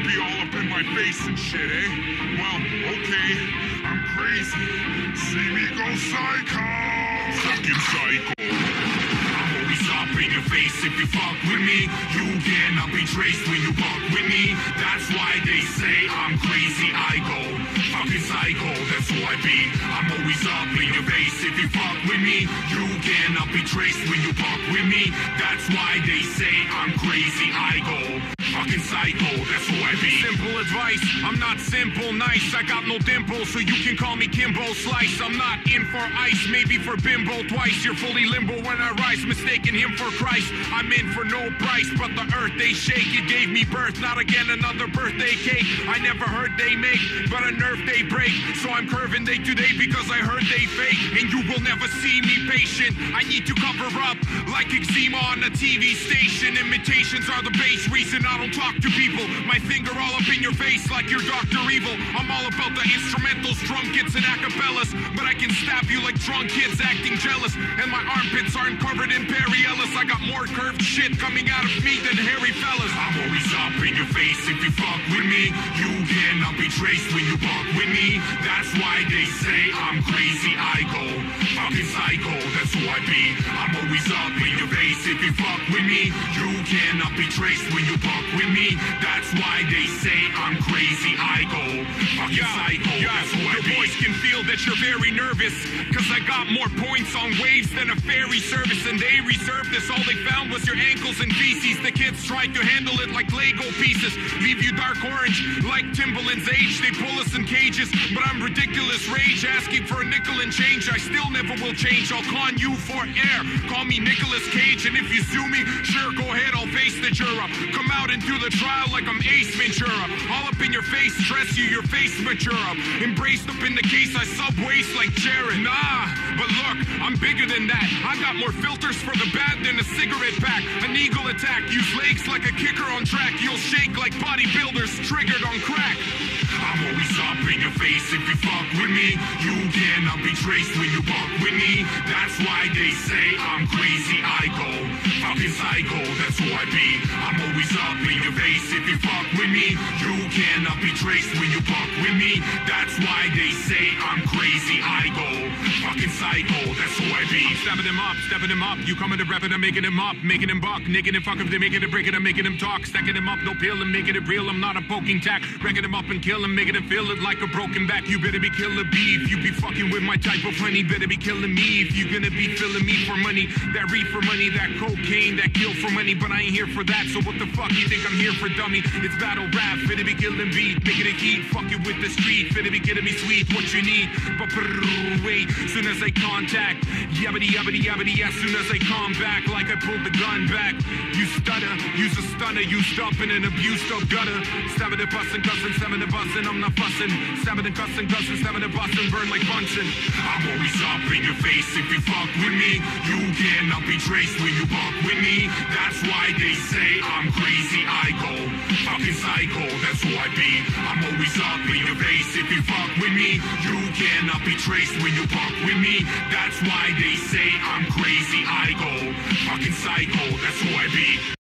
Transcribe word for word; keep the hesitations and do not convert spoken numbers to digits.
be all up in my face and shit, eh? Well, okay, I'm crazy. See me go psycho! Fucking psycho. I'm always up in your face if you fuck with me. You cannot be traced when you fuck with me. That's why they say I'm crazy, I go fucking psycho, that's who I be. I'm always up in your face if you fuck with me. You cannot be traced when you fuck with me. That's why they say I'm crazy, I go fucking psycho, that's who I be. Simple advice, I'm not simple, nice. I got no dimple, so you can call me Kimbo Slice. I'm not in for ice, maybe for bimbo twice. You're fully limbo when I rise, mistaking him for Christ. I'm in for no price, but the earth they shake. It gave me birth, not again another birthday cake. I never heard they make, but a nerve they break. So I'm curving day to day because I heard they fake. And you will never see me patient. I need to cover up like eczema on a T V station. Imitations are the base reason I don't talk to people. My finger all up in your face like you're Doctor Evil. I'm all about the instrumentals, drum kits, and acapellas. But I can stab you like drunk kids acting jealous. And my armpits aren't covered in Perry Ellis. I got more curved shit coming out of me than hairy fellas. I'm always up in your face if you fuck with me. You cannot be traced when you fuck with me. That's why they say I'm crazy, I go fucking psycho, that's who I be. I'm always up in your face if you fuck with me. You cannot be traced when you fuck with me. That's why they say I'm crazy, I go fucking yeah, psycho, yeah, that's who I be. Your boys can feel that you're very nervous, cause I got more points on waves than a ferry service. And they reserved this, all they found was your ankles and feces. The kids tried to handle it like Lego pieces, leave you dark orange like Timbaland's age. They pull us in cages, but I'm ridiculous rage, asking for a nickel and change. I still never will change, I'll con you for air. Call me Nicolas Cage, and if you sue me, sure, go ahead, I'll face the juror. Come out and do the trial like I'm Ace Ventura. All up in your face, stress you, your face mature up. Embraced up in the case, I subwaist like Jared. Nah, but look, I'm bigger than that. I got more filters for the bad than a cigarette pack. An eagle attack, use legs like a kicker on track. You'll shake like bodybuilders triggered on crack. I'm always up in your face if you fuck with me. You cannot be traced when you fuck with me. That's why they say I'm crazy, I go fucking psycho, that's who I be. I'm always up in your face if you fuck with me. You cannot be traced when you fuck with me. That's why they say I'm crazy, I go fucking psycho, that's who I be. I'm stepping him up, stepping him up. You coming to rep it, I'm making him up, making him buck, naked and fuck if they making it, breaking it, I'm making him talk, stacking him up, no pill, I'm making it real. I'm not a poking tack, wrecking him up and kill him, making him feel it like a broken back. You better be killer beef. You be fucking with my type of honey, better be killing me if you gonna be filling me for money. That read for money, that cocaine, that kill for money. But I ain't here for that, so what the fuck you think I'm here for, dummy? It's battle rap, finna be killing beat, making it heat, fucking with the street, finna be killing me sweet, what you need. But wait, soon as I contact, yabbity yabbity yabbity, as soon as I come back, like I pulled the gun back. You stutter, use a stunner, you stomping and abused up gutter. Stabbing and busting, cussing, stabbing and busting, I'm not fussing. Stabbing and cussing, cussing, stabbing and busting, burn like Bunsen. I'm always up in your face if you fuck with me. You cannot be traced when you fuck with me. That's why they say I'm crazy, I go fucking psycho, that's who I be. I'm always up in your face if you fuck with me. You cannot be traced when you fuck with me. That's why they say I'm crazy, I go fucking psycho, that's who I be.